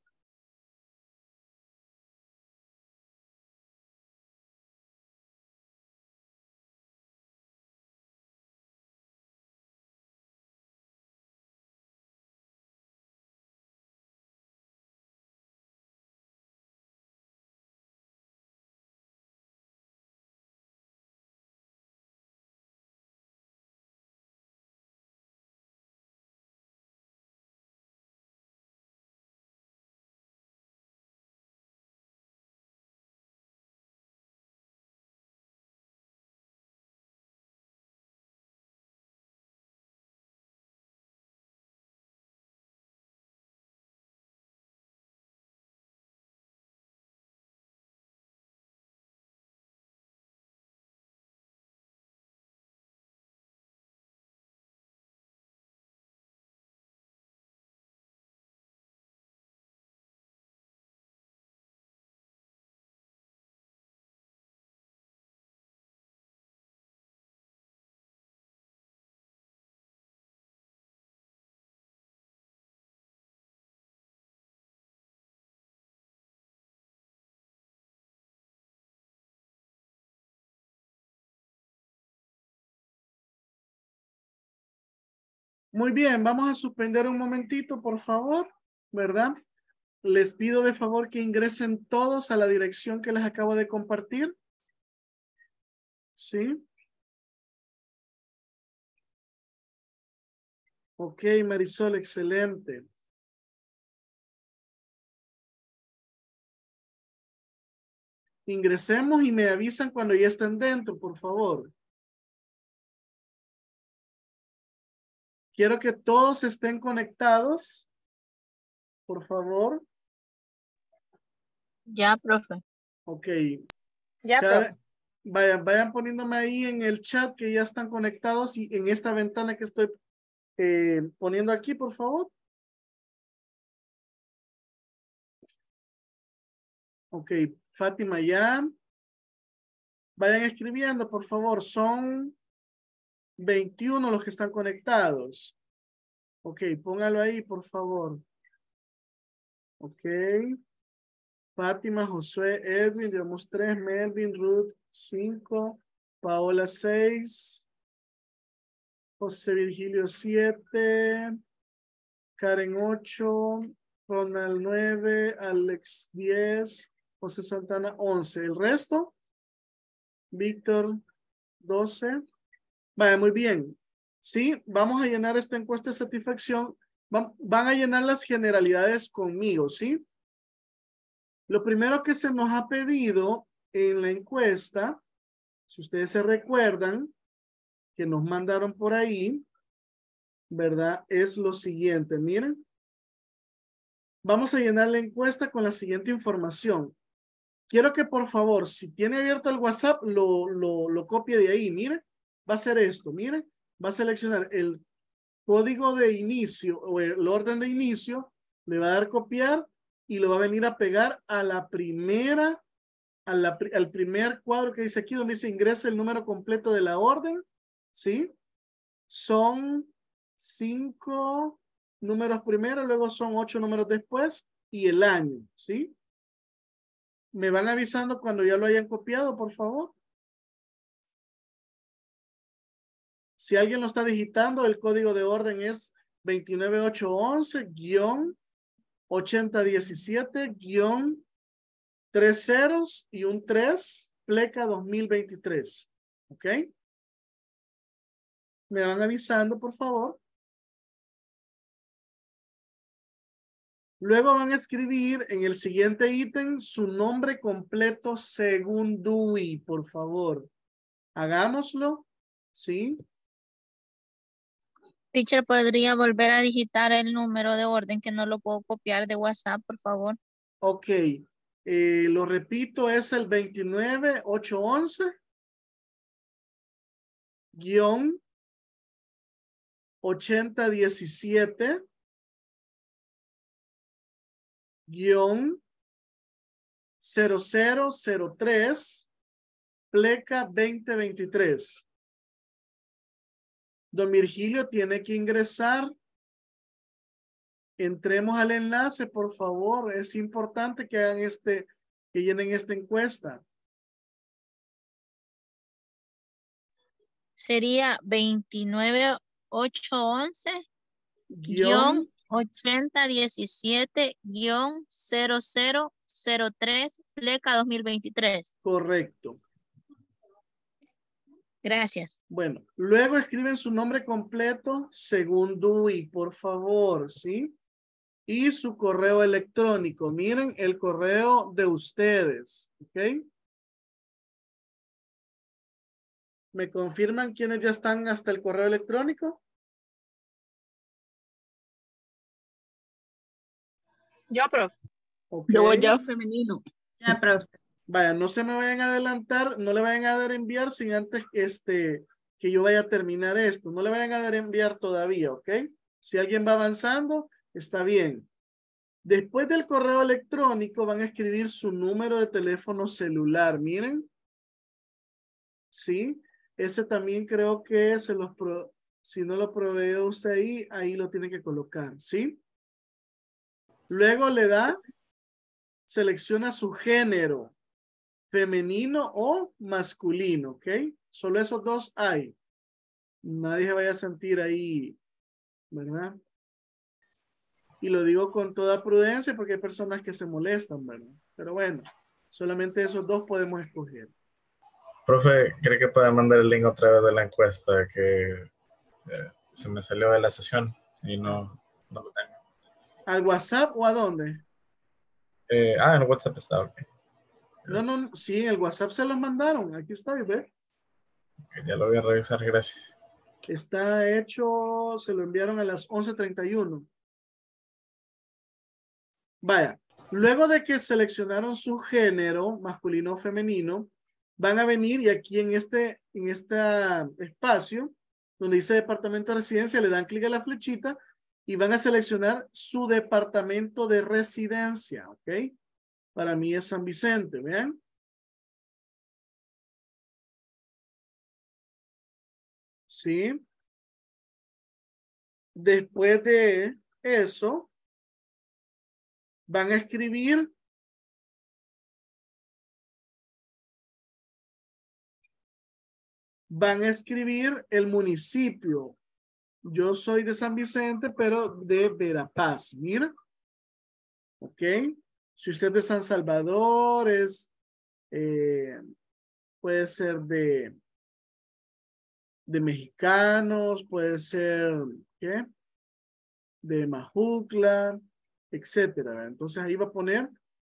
Muy bien, vamos a suspender un momentito, por favor, ¿verdad? Les pido de favor que ingresen todos a la dirección que les acabo de compartir. ¿Sí? Ok, Marisol, excelente. Ingresemos y me avisan cuando ya estén dentro, por favor. Quiero que todos estén conectados, por favor. Ya, profe. Ok. Ya, profe. Cada- vayan, vayan poniéndome ahí en el chat que ya están conectados y en esta ventana que estoy eh, poniendo aquí, por favor. Ok, Fátima ya. Vayan escribiendo, por favor. Son veintiuno los que están conectados. Ok, póngalo ahí, por favor. Ok. Fátima, Josué, Edwin, llevamos tres. Melvin, Ruth, cinco. Paola, seis. José Virgilio, siete. Karen, ocho. Ronald, nueve. Alex, diez. José Santana, once. ¿El resto? Víctor, doce. Vale, muy bien. Sí, vamos a llenar esta encuesta de satisfacción. Van, van a llenar las generalidades conmigo, ¿sí? Lo primero que se nos ha pedido en la encuesta, si ustedes se recuerdan, que nos mandaron por ahí, ¿verdad? Es lo siguiente, miren. Vamos a llenar la encuesta con la siguiente información. Quiero que por favor, si tiene abierto el WhatsApp, lo, lo, lo copie de ahí, miren. Va a ser esto, miren. Va a seleccionar el código de inicio o el orden de inicio, le va a dar copiar y lo va a venir a pegar a la primera, a la, al primer cuadro que dice aquí, donde dice ingresa el número completo de la orden, ¿sí? Son cinco números primero, luego son ocho números después y el año, ¿sí? ¿Me van avisando cuando ya lo hayan copiado, por favor? Si alguien lo está digitando, el código de orden es veintinueve ocho once guión ochenta diecisiete guión tres ceros y un tres, pleca dos mil veintitrés. ¿Ok? Me van avisando, por favor. Luego van a escribir en el siguiente ítem su nombre completo según D U I, por favor. Hagámoslo. ¿Sí? Teacher, ¿podría volver a digitar el número de orden que no lo puedo copiar de WhatsApp, por favor? Ok. Eh, lo repito, es el veintinueve ocho once guión ochenta diecisiete guión cero cero cero tres pleca veinte veintitrés. Don Virgilio tiene que ingresar. Entremos al enlace, por favor. Es importante que hagan este, que llenen esta encuesta. Sería veintinueve ocho once guión Guión, ochenta diecisiete guión cero cero cero tres pleca dos mil veintitrés. correcto. Gracias. Bueno, luego escriben su nombre completo según D U I, por favor, ¿sí? Y su correo electrónico. Miren el correo de ustedes, ¿ok? ¿Me confirman quiénes ya están hasta el correo electrónico? Yo, profe. Ok. Yo voy ya femenino. Ya, profe. Vaya, no se me vayan a adelantar, no le vayan a dar enviar sin antes este, que yo vaya a terminar esto. No le vayan a dar enviar todavía, ¿ok? Si alguien va avanzando, está bien. Después del correo electrónico van a escribir su número de teléfono celular, miren. Sí, ese también creo que se los pro, si no lo provee usted ahí, ahí lo tiene que colocar, ¿sí? Luego le da, selecciona su género, femenino o masculino, ¿ok? Solo esos dos hay. Nadie se vaya a sentir ahí, ¿verdad? Y lo digo con toda prudencia porque hay personas que se molestan, ¿verdad? Pero bueno, solamente esos dos podemos escoger. Profe, ¿cree que pueda mandar el link otra vez de la encuesta que eh, se me salió de la sesión? y no, no lo tengo. ¿Al WhatsApp o a dónde? Eh, ah, en WhatsApp está, ok. No, no, sí, en el WhatsApp se los mandaron. Aquí está, ¿ve? Ya lo voy a revisar, gracias. Está hecho, se lo enviaron a las once treinta y uno. Vaya, luego de que seleccionaron su género, masculino o femenino, van a venir y aquí en este, en este espacio, donde dice departamento de residencia, le dan clic a la flechita y van a seleccionar su departamento de residencia, ¿ok? Para mí es San Vicente, ¿vean? ¿Sí? Después de eso, van a escribir van a escribir el municipio. Yo soy de San Vicente, pero de Verapaz. Mira. Ok. Si usted es de San Salvador, es, eh, puede ser de, de mexicanos, puede ser, ¿qué? De Majucla, etcétera. Entonces ahí va a poner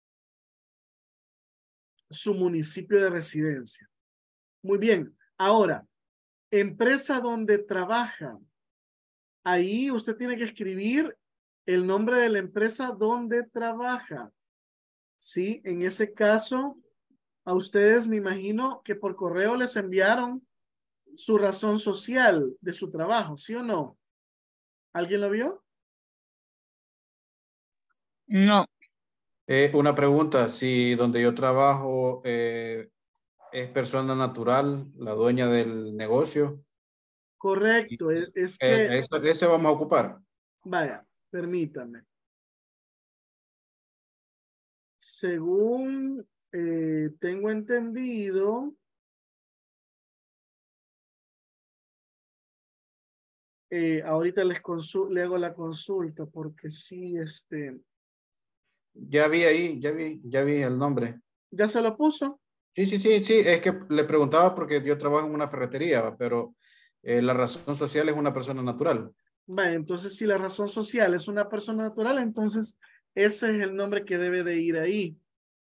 su municipio de residencia. Muy bien. Ahora, empresa donde trabaja. Ahí usted tiene que escribir el nombre de la empresa donde trabaja. Sí, en ese caso, a ustedes me imagino que por correo les enviaron su razón social de su trabajo, ¿sí o no? ¿Alguien lo vio? No. Eh, una pregunta, si donde yo trabajo eh, es persona natural, la dueña del negocio, Correcto, es, es eh, que, ese, ese vamos a ocupar. vaya, permítame. Según eh, tengo entendido, eh, ahorita les consul- le hago la consulta porque sí, este, Ya vi ahí, ya vi, ya vi el nombre. ¿ya se lo puso? Sí, sí, sí, sí, es que le preguntaba porque yo trabajo en una ferretería, ¿va? Pero eh, la razón social es una persona natural. Vaya, entonces si la razón social es una persona natural, entonces ese es el nombre que debe de ir ahí.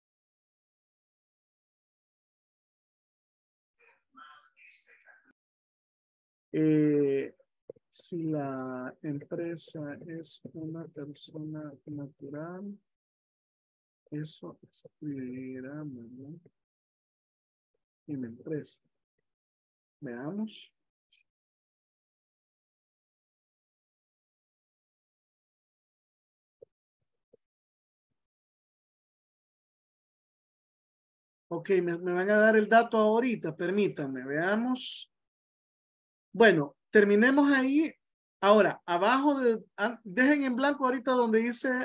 Eh, si la empresa es una persona natural, eso escribirá, ¿no? En la empresa. Veamos. Ok, me, me van a dar el dato ahorita, permítanme, veamos. Bueno, terminemos ahí. Ahora, abajo de, ah, dejen en blanco ahorita donde dice.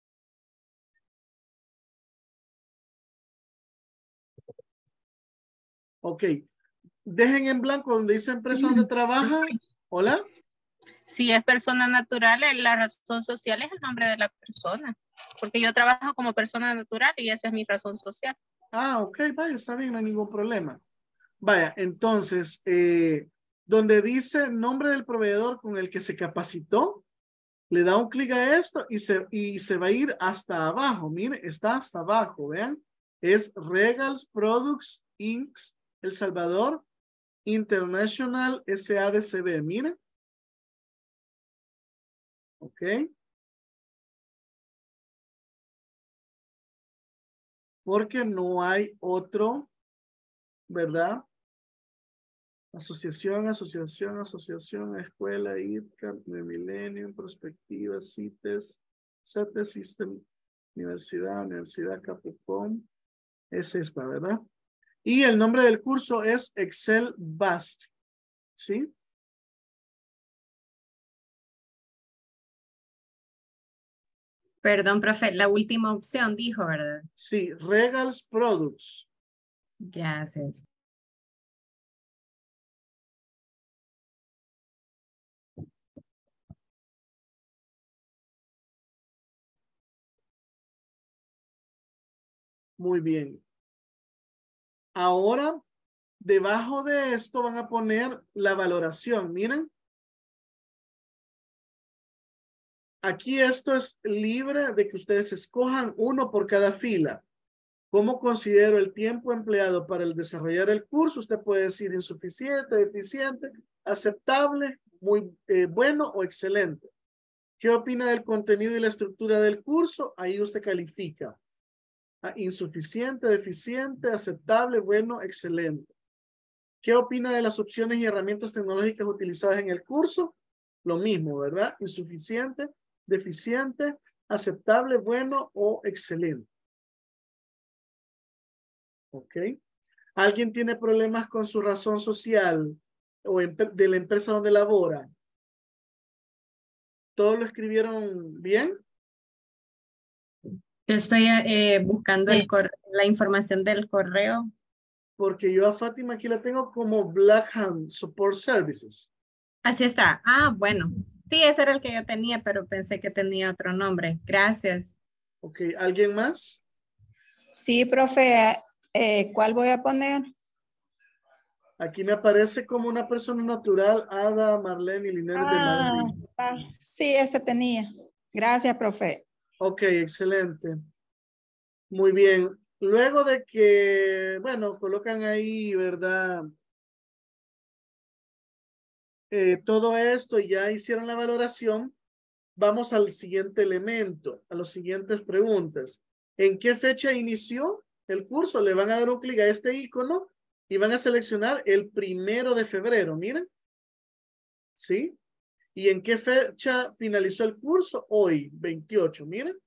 Ok, dejen en blanco donde dice empresa donde trabaja. Hola. Si es persona natural, eh, la razón social es el nombre de la persona. Porque yo trabajo como persona natural y esa es mi razón social. Ah, ok, vaya, está bien, no hay ningún problema. Vaya, entonces, eh, donde dice nombre del proveedor con el que se capacitó, le da un clic a esto y se, y se va a ir hasta abajo. Mire, está hasta abajo, vean. Es Regals Products incorporated. El Salvador International S A D C B. Mire. Ok. Porque no hay otro, ¿verdad? Asociación, asociación, asociación, escuela, I T C A, de Millennium, Prospectiva, CITES, CETES, System, Universidad, Universidad Capcom. Es esta, ¿verdad? Y el nombre del curso es Excel Bast. ¿Sí? Perdón, profe, la última opción dijo, ¿verdad? Sí, Regals Products. Gracias. Muy bien. Ahora, debajo de esto van a poner la valoración. Miren. Aquí esto es libre de que ustedes escojan uno por cada fila. ¿Cómo considero el tiempo empleado para el desarrollar el curso? Usted puede decir insuficiente, deficiente, aceptable, muy eh, bueno o excelente. ¿Qué opina del contenido y la estructura del curso? Ahí usted califica. Ah, insuficiente, deficiente, aceptable, bueno, excelente. ¿Qué opina de las opciones y herramientas tecnológicas utilizadas en el curso? Lo mismo, ¿verdad? Insuficiente, deficiente, aceptable, bueno o excelente. ¿Ok? ¿Alguien tiene problemas con su razón social o de la empresa donde labora? ¿Todos lo escribieron bien? Yo estoy eh, buscando Sí. el cor- la información del correo. Porque yo a Fátima aquí la tengo como Blackham Support Services. Así está. Ah, bueno. Sí, ese era el que yo tenía, pero pensé que tenía otro nombre. Gracias. Ok, ¿alguien más? Sí, profe, eh, ¿cuál voy a poner? Aquí me aparece como una persona natural, Ada, Marlene y Linares de Ah, Madrid. ah, sí, ese tenía. Gracias, profe. Ok, excelente. Muy bien. Luego de que, bueno, colocan ahí, ¿verdad? Eh, todo esto y ya hicieron la valoración, vamos al siguiente elemento, a las siguientes preguntas. ¿En qué fecha inició el curso? Le van a dar un clic a este icono y van a seleccionar el primero de febrero, miren. ¿Sí? ¿Y en qué fecha finalizó el curso? Hoy, veintiocho, miren.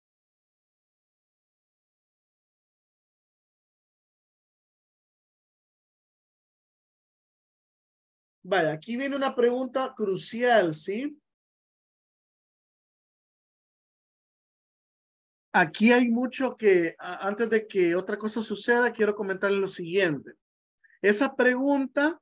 Vaya, aquí viene una pregunta crucial, ¿sí? Aquí hay mucho que, a- antes de que otra cosa suceda, quiero comentarles lo siguiente. Esa pregunta,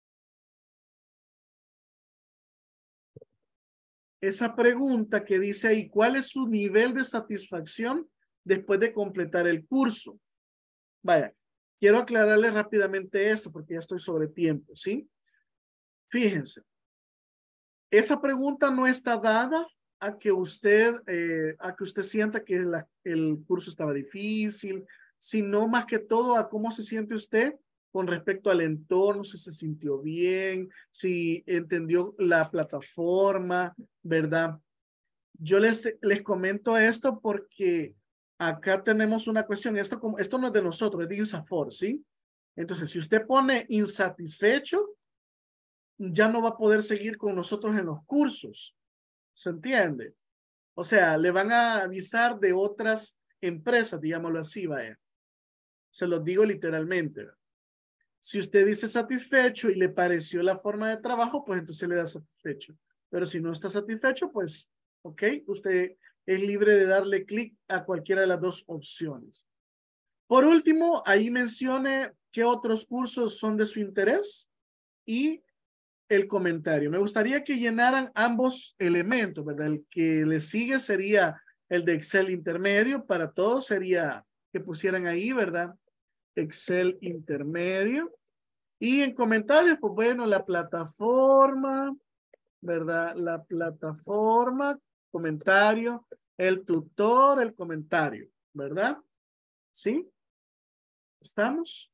esa pregunta que dice ahí, ¿cuál es su nivel de satisfacción después de completar el curso? Vaya, quiero aclararles rápidamente esto porque ya estoy sobre tiempo, ¿sí? Fíjense, esa pregunta no está dada a que usted, eh, a que usted sienta que la- el curso estaba difícil, sino más que todo a cómo se siente usted con respecto al entorno, si se sintió bien, si entendió la plataforma, ¿verdad? Yo les, les comento esto porque acá tenemos una cuestión, esto, como, esto no es de nosotros, es de INSAFORP, ¿sí? Entonces, si usted pone insatisfecho, ya no va a poder seguir con nosotros en los cursos. ¿Se entiende? O sea, le van a avisar de otras empresas, digámoslo así, vaya. Se los digo literalmente. Si usted dice satisfecho y le pareció la forma de trabajo, pues entonces le da satisfecho. Pero si no está satisfecho, pues, ok, usted es libre de darle clic a cualquiera de las dos opciones. Por último, ahí mencione qué otros cursos son de su interés y el comentario. Me gustaría que llenaran ambos elementos, ¿verdad? El que le sigue sería el de Excel intermedio. Para todos sería que pusieran ahí, ¿verdad? Excel intermedio. Y en comentarios, pues bueno, la plataforma, ¿verdad? La plataforma, comentario, el tutor, el comentario, ¿verdad? ¿Sí? ¿Estamos?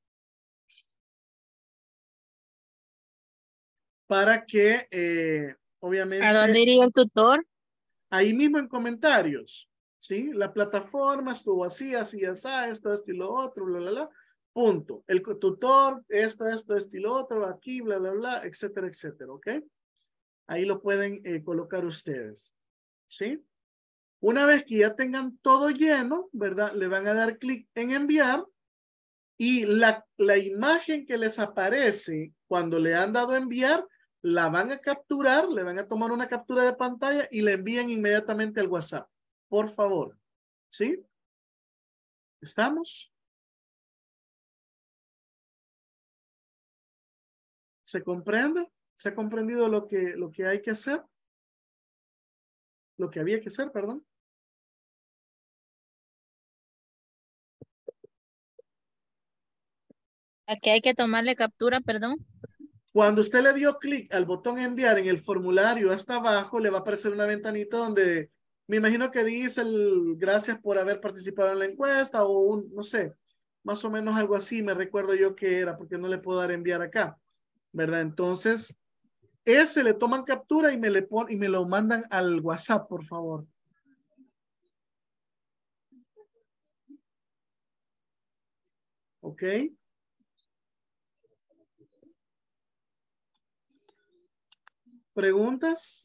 Para que, eh, obviamente... ¿A dónde iría el tutor? Ahí mismo en comentarios, ¿sí? La plataforma estuvo así, así, así, esto, esto y lo otro, bla, bla, bla, punto. El tutor, esto, esto, esto y lo otro, aquí, bla, bla, bla, etcétera, etcétera, ¿ok? Ahí lo pueden eh, colocar ustedes, ¿sí? Una vez que ya tengan todo lleno, ¿verdad? Le van a dar clic en enviar y la, la imagen que les aparece cuando le han dado enviar, la van a capturar, le van a tomar una captura de pantalla y le envían inmediatamente al WhatsApp. Por favor. ¿Sí? ¿Estamos? ¿Se comprende? ¿Se ha comprendido lo que, lo que hay que hacer? Lo que había que hacer, perdón. Aquí hay que tomarle captura, perdón. Cuando usted le dio clic al botón enviar en el formulario hasta abajo, le va a aparecer una ventanita donde Me imagino que dice el gracias por haber participado en la encuesta o un, no sé, más o menos algo así, me recuerdo yo que era, porque no le puedo dar a enviar acá, ¿verdad? Entonces, ese le toman captura y me, le pon, y me lo mandan al WhatsApp, por favor. ¿Ok? ¿Preguntas?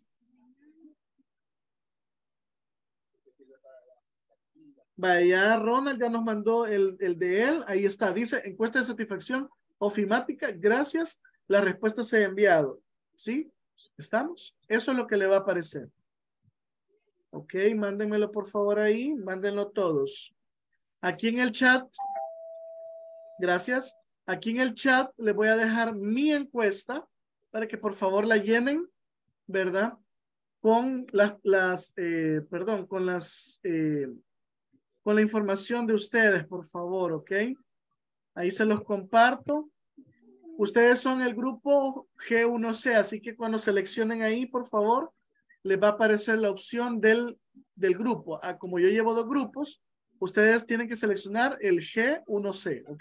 Vaya, Ronald ya nos mandó el, el de él. Ahí está. Dice encuesta de satisfacción ofimática. Gracias. La respuesta se ha enviado. ¿Sí? ¿Estamos? Eso es lo que le va a aparecer. Ok, mándenmelo por favor ahí. Mándenlo todos. Aquí en el chat. Gracias. Aquí en el chat le voy a dejar mi encuesta para que por favor la llenen, ¿verdad? Con las, las eh, perdón, con las, eh, con la información de ustedes, por favor, ¿ok? Ahí se los comparto. Ustedes son el grupo G uno C, así que cuando seleccionen ahí, por favor, les va a aparecer la opción del, del grupo. Ah, como yo llevo dos grupos, ustedes tienen que seleccionar el G uno C, ¿ok?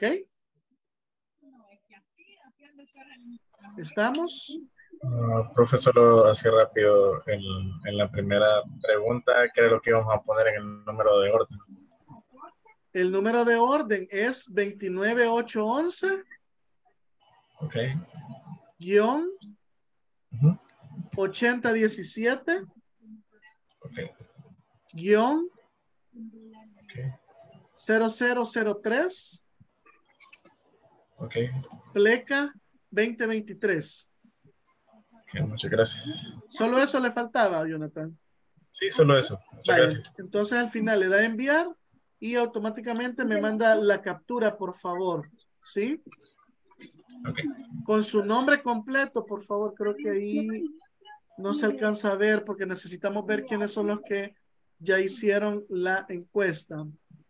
¿Estamos? Uh, profe, solo así rápido, en, en la primera pregunta, ¿qué era lo que íbamos a poner en el número de orden? El número de orden es veintinueve ocho once. Ok. Guión Uh-huh. ochenta diecisiete. Ok. Guión Ok. cero cero cero tres. Ok. Pleca veinte veintitrés. Ok, muchas gracias. Solo eso le faltaba, Jonathan. Sí, solo eso. Muchas Vaya, gracias. entonces al final le da a enviar y automáticamente me manda la captura, por favor. ¿Sí? Ok. Con su nombre completo, por favor. Creo que ahí no se alcanza a ver porque necesitamos ver quiénes son los que ya hicieron la encuesta.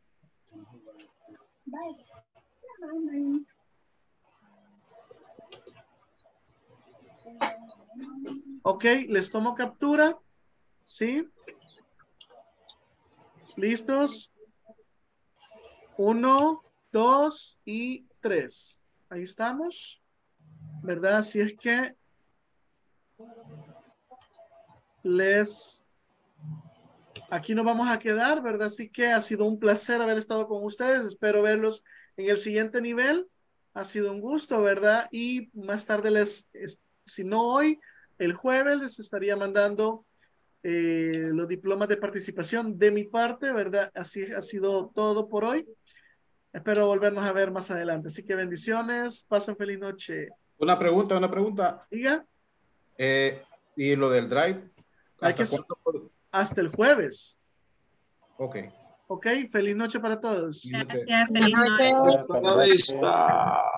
Ok, les tomo captura. ¿Sí? ¿Listos? Uno, dos y tres. Ahí estamos. ¿Verdad? Así es que les... Aquí nos vamos a quedar, ¿verdad? Así que ha sido un placer haber estado con ustedes. Espero verlos en el siguiente nivel. Ha sido un gusto, ¿verdad? Y más tarde les, si no hoy, el jueves les estaría mandando eh, los diplomas de participación de mi parte, ¿verdad? Así ha sido todo por hoy. Espero volvernos a ver más adelante. Así que bendiciones. Pasen feliz noche. Una pregunta, una pregunta. Diga. Eh, ¿y lo del drive? Hay que ¿Hasta cuándo? hasta el jueves. Ok. Ok, feliz noche para todos. Gracias, feliz noche. Hasta la vista.